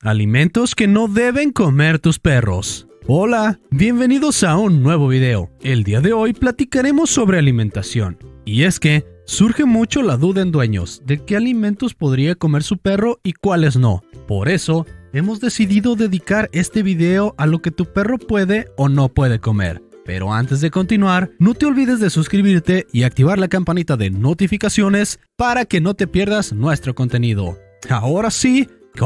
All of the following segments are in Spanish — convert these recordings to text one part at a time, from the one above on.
Alimentos que no deben comer tus perros. Hola, bienvenidos a un nuevo video. El día de hoy platicaremos sobre alimentación. Y es que surge mucho la duda en dueños de qué alimentos podría comer su perro y cuáles no. Por eso, hemos decidido dedicar este video a lo que tu perro puede o no puede comer. Pero antes de continuar, no te olvides de suscribirte y activar la campanita de notificaciones para que no te pierdas nuestro contenido. Ahora sí,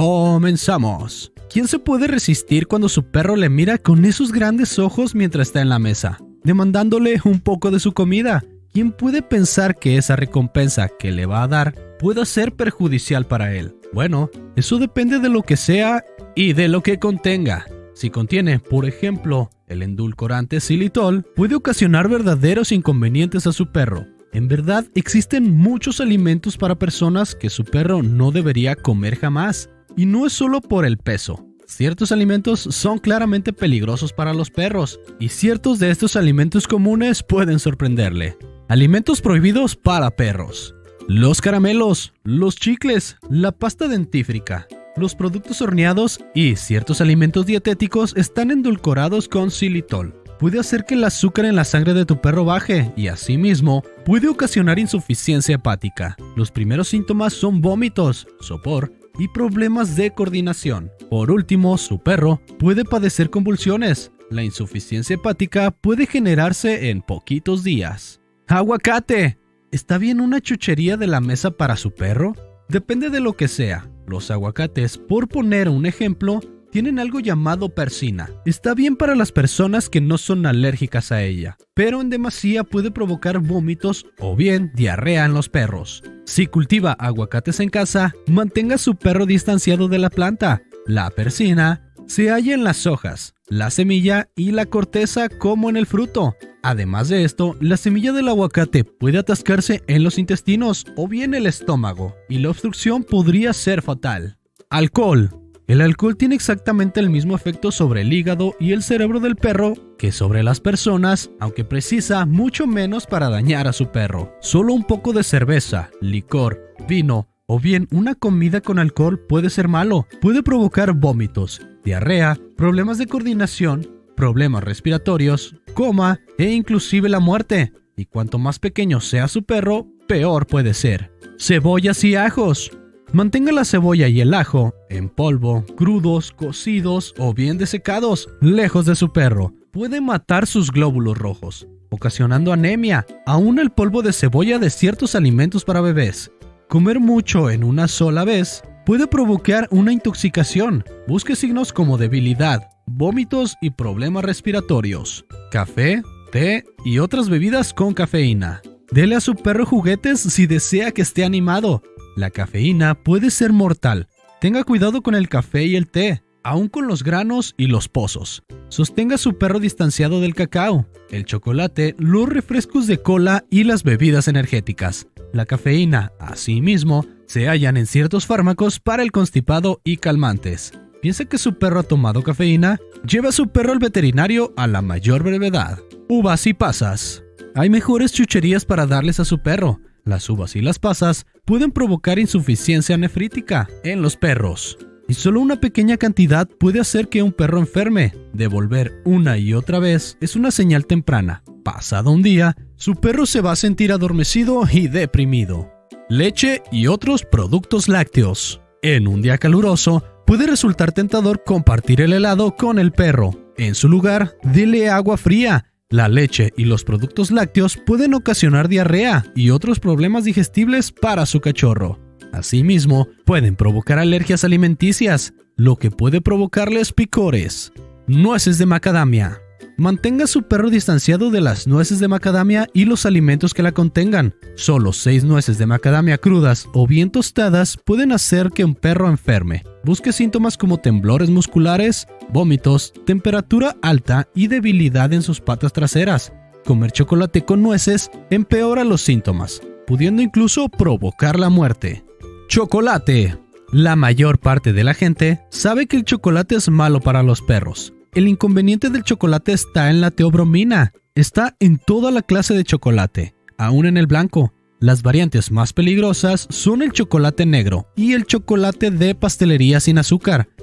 comenzamos. ¿Quién se puede resistir cuando su perro le mira con esos grandes ojos mientras está en la mesa, demandándole un poco de su comida? ¿Quién puede pensar que esa recompensa que le va a dar pueda ser perjudicial para él? Bueno, eso depende de lo que sea y de lo que contenga. Si contiene, por ejemplo, el endulcorante xilitol, puede ocasionar verdaderos inconvenientes a su perro. En verdad, existen muchos alimentos para personas que su perro no debería comer jamás. Y no es solo por el peso. Ciertos alimentos son claramente peligrosos para los perros, y ciertos de estos alimentos comunes pueden sorprenderle. Alimentos prohibidos para perros: los caramelos, los chicles, la pasta dentífrica, los productos horneados y ciertos alimentos dietéticos están endulcorados con xilitol. Puede hacer que el azúcar en la sangre de tu perro baje y asimismo puede ocasionar insuficiencia hepática. Los primeros síntomas son vómitos, sopor y problemas de coordinación. Por último, su perro puede padecer convulsiones. La insuficiencia hepática puede generarse en poquitos días. ¡Aguacate! ¿Está bien una chuchería de la mesa para su perro? Depende de lo que sea. Los aguacates, por poner un ejemplo, tienen algo llamado persina. Está bien para las personas que no son alérgicas a ella, pero en demasía puede provocar vómitos o bien diarrea en los perros. Si cultiva aguacates en casa, mantenga a su perro distanciado de la planta. La persina se halla en las hojas, la semilla y la corteza como en el fruto. Además de esto, la semilla del aguacate puede atascarse en los intestinos o bien el estómago, y la obstrucción podría ser fatal. Alcohol. El alcohol tiene exactamente el mismo efecto sobre el hígado y el cerebro del perro que sobre las personas, aunque precisa mucho menos para dañar a su perro. Solo un poco de cerveza, licor, vino o bien una comida con alcohol puede ser malo. Puede provocar vómitos, diarrea, problemas de coordinación, problemas respiratorios, coma e inclusive la muerte. Y cuanto más pequeño sea su perro, peor puede ser. Cebollas y ajos. Mantenga la cebolla y el ajo en polvo, crudos, cocidos o bien desecados, lejos de su perro. Puede matar sus glóbulos rojos, ocasionando anemia. Aún el polvo de cebolla de ciertos alimentos para bebés. Comer mucho en una sola vez puede provocar una intoxicación. Busque signos como debilidad, vómitos y problemas respiratorios. Café, té y otras bebidas con cafeína. Dele a su perro juguetes si desea que esté animado. La cafeína puede ser mortal. Tenga cuidado con el café y el té, aún con los granos y los pozos. Sostenga a su perro distanciado del cacao, el chocolate, los refrescos de cola y las bebidas energéticas. La cafeína, asimismo, se hallan en ciertos fármacos para el constipado y calmantes. ¿Piensa que su perro ha tomado cafeína? Lleve a su perro al veterinario a la mayor brevedad. Uvas y pasas. Hay mejores chucherías para darles a su perro. Las uvas y las pasas pueden provocar insuficiencia nefrítica en los perros. Y solo una pequeña cantidad puede hacer que un perro enferme. Devolver una y otra vez es una señal temprana. Pasado un día, su perro se va a sentir adormecido y deprimido. Leche y otros productos lácteos. En un día caluroso, puede resultar tentador compartir el helado con el perro. En su lugar, dele agua fría. La leche y los productos lácteos pueden ocasionar diarrea y otros problemas digestibles para su cachorro. Asimismo, pueden provocar alergias alimenticias, lo que puede provocarles picores. Nueces de macadamia. Mantenga a su perro distanciado de las nueces de macadamia y los alimentos que la contengan. Solo 6 nueces de macadamia crudas o bien tostadas pueden hacer que un perro enferme. Busque síntomas como temblores musculares, vómitos, temperatura alta y debilidad en sus patas traseras. Comer chocolate con nueces empeora los síntomas, pudiendo incluso provocar la muerte. Chocolate. La mayor parte de la gente sabe que el chocolate es malo para los perros. El inconveniente del chocolate está en la teobromina. Está en toda la clase de chocolate, aún en el blanco. Las variantes más peligrosas son el chocolate negro y el chocolate de pastelería sin azúcar.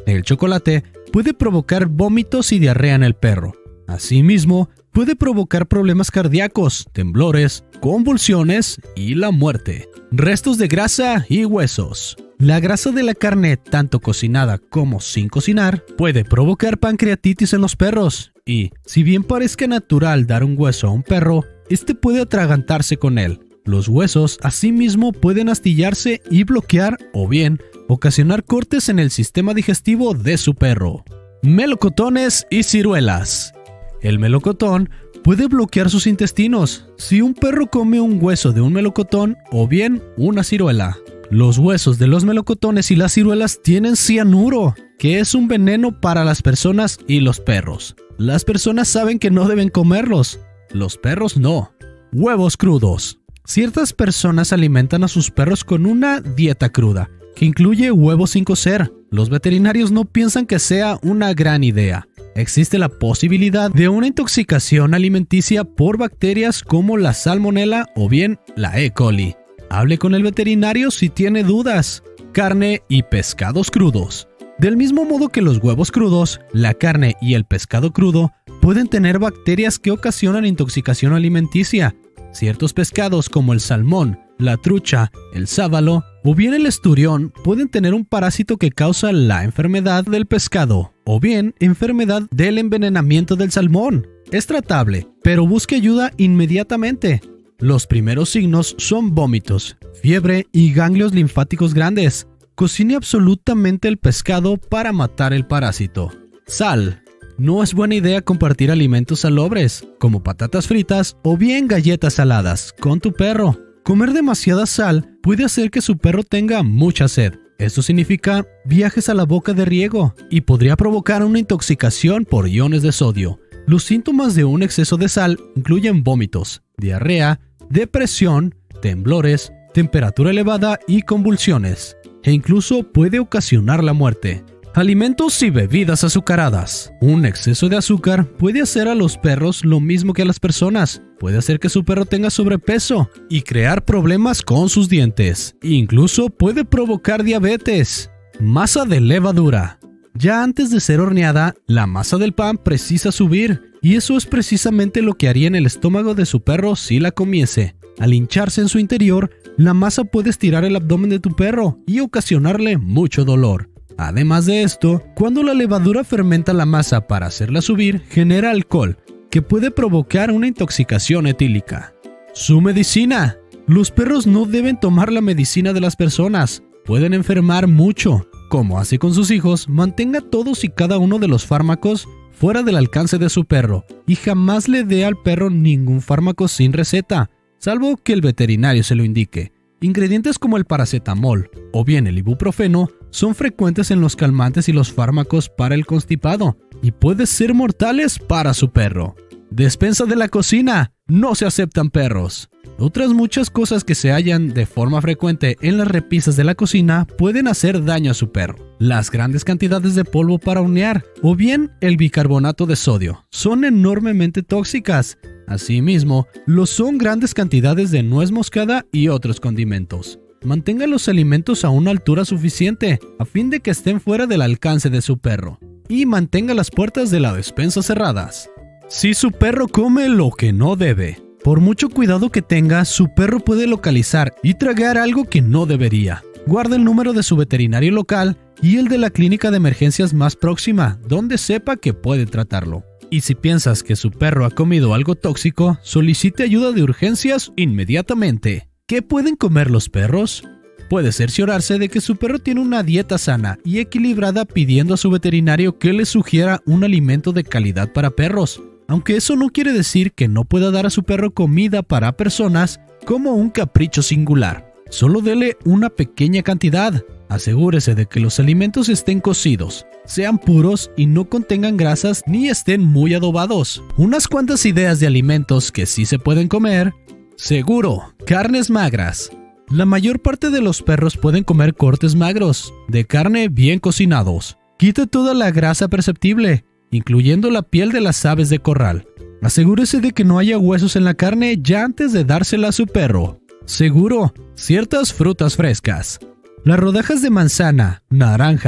El chocolate puede provocar vómitos y diarrea en el perro. Asimismo, puede provocar problemas cardíacos, temblores, convulsiones y la muerte. Restos de grasa y huesos. La grasa de la carne, tanto cocinada como sin cocinar, puede provocar pancreatitis en los perros. Y, si bien parezca natural dar un hueso a un perro, este puede atragantarse con él. Los huesos, asimismo, pueden astillarse y bloquear o bien ocasionar cortes en el sistema digestivo de su perro. Melocotones y ciruelas. El melocotón puede bloquear sus intestinos si un perro come un hueso de un melocotón o bien una ciruela. Los huesos de los melocotones y las ciruelas tienen cianuro, que es un veneno para las personas y los perros. Las personas saben que no deben comerlos, los perros no. Huevos crudos. Ciertas personas alimentan a sus perros con una dieta cruda, que incluye huevos sin cocer. Los veterinarios no piensan que sea una gran idea. Existe la posibilidad de una intoxicación alimenticia por bacterias como la Salmonella o bien la E. coli. Hable con el veterinario si tiene dudas. Carne y pescados crudos. Del mismo modo que los huevos crudos, la carne y el pescado crudo pueden tener bacterias que ocasionan intoxicación alimenticia. Ciertos pescados como el salmón, la trucha, el sábalo o bien el esturión pueden tener un parásito que causa la enfermedad del pescado o bien enfermedad del envenenamiento del salmón. Es tratable, pero busque ayuda inmediatamente. Los primeros signos son vómitos, fiebre y ganglios linfáticos grandes. Cocine absolutamente el pescado para matar el parásito. Sal. No es buena idea compartir alimentos salobres, como patatas fritas o bien galletas saladas, con tu perro. Comer demasiada sal puede hacer que su perro tenga mucha sed. Esto significa viajes a la boca de riego y podría provocar una intoxicación por iones de sodio. Los síntomas de un exceso de sal incluyen vómitos, diarrea, depresión, temblores, temperatura elevada y convulsiones, e incluso puede ocasionar la muerte. Alimentos y bebidas azucaradas. Un exceso de azúcar puede hacer a los perros lo mismo que a las personas. Puede hacer que su perro tenga sobrepeso y crear problemas con sus dientes. Incluso puede provocar diabetes. Masa de levadura. Ya antes de ser horneada, la masa del pan precisa subir, y eso es precisamente lo que haría en el estómago de su perro si la comiese. Al hincharse en su interior, la masa puede estirar el abdomen de tu perro y ocasionarle mucho dolor. Además de esto, cuando la levadura fermenta la masa para hacerla subir, genera alcohol, que puede provocar una intoxicación etílica. Su medicina. Los perros no deben tomar la medicina de las personas. Pueden enfermar mucho. Como hace con sus hijos, mantenga todos y cada uno de los fármacos fuera del alcance de su perro y jamás le dé al perro ningún fármaco sin receta, salvo que el veterinario se lo indique. Ingredientes como el paracetamol o bien el ibuprofeno son frecuentes en los calmantes y los fármacos para el constipado y pueden ser mortales para su perro. Despensa de la cocina. No se aceptan perros. Otras muchas cosas que se hallan de forma frecuente en las repisas de la cocina pueden hacer daño a su perro. Las grandes cantidades de polvo para hornear o bien el bicarbonato de sodio son enormemente tóxicas. Asimismo, lo son grandes cantidades de nuez moscada y otros condimentos. Mantenga los alimentos a una altura suficiente a fin de que estén fuera del alcance de su perro y mantenga las puertas de la despensa cerradas. Si su perro come lo que no debe. Por mucho cuidado que tenga, su perro puede localizar y tragar algo que no debería. Guarde el número de su veterinario local y el de la clínica de emergencias más próxima, donde sepa que puede tratarlo. Y si piensas que su perro ha comido algo tóxico, solicite ayuda de urgencias inmediatamente. ¿Qué pueden comer los perros? Puede cerciorarse de que su perro tiene una dieta sana y equilibrada pidiendo a su veterinario que le sugiera un alimento de calidad para perros. Aunque eso no quiere decir que no pueda dar a su perro comida para personas como un capricho singular. Solo dele una pequeña cantidad. Asegúrese de que los alimentos estén cocidos, sean puros y no contengan grasas ni estén muy adobados. Unas cuantas ideas de alimentos que sí se pueden comer. Seguro, carnes magras. La mayor parte de los perros pueden comer cortes magros, de carne bien cocinados. Quite toda la grasa perceptible, incluyendo la piel de las aves de corral. Asegúrese de que no haya huesos en la carne ya antes de dársela a su perro. Seguro, ciertas frutas frescas. Las rodajas de manzana, naranja,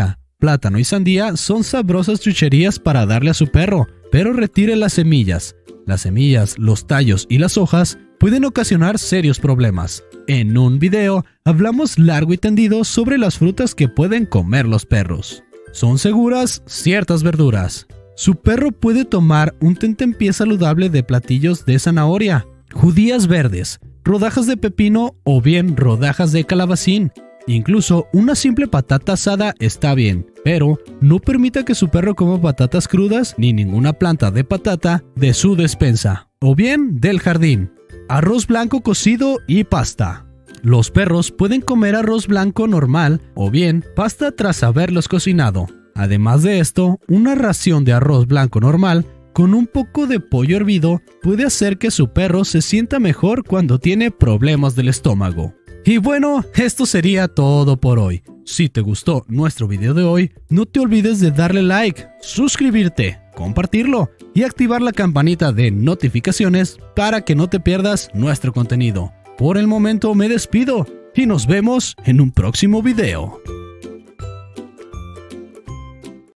plátano y sandía son sabrosas chucherías para darle a su perro, pero retire las semillas. Las semillas, los tallos y las hojas pueden ocasionar serios problemas. En un video hablamos largo y tendido sobre las frutas que pueden comer los perros. ¿Son seguras ciertas verduras? Su perro puede tomar un tentempié saludable de platillos de zanahoria, judías verdes, rodajas de pepino o bien rodajas de calabacín. Incluso una simple patata asada está bien, pero no permita que su perro coma patatas crudas ni ninguna planta de patata de su despensa o bien del jardín. Arroz blanco cocido y pasta. Los perros pueden comer arroz blanco normal o bien pasta tras haberlos cocinado. Además de esto, una ración de arroz blanco normal con un poco de pollo hervido puede hacer que su perro se sienta mejor cuando tiene problemas del estómago. Y bueno, esto sería todo por hoy. Si te gustó nuestro video de hoy, no te olvides de darle like, suscribirte, compartirlo y activar la campanita de notificaciones para que no te pierdas nuestro contenido. Por el momento me despido y nos vemos en un próximo video.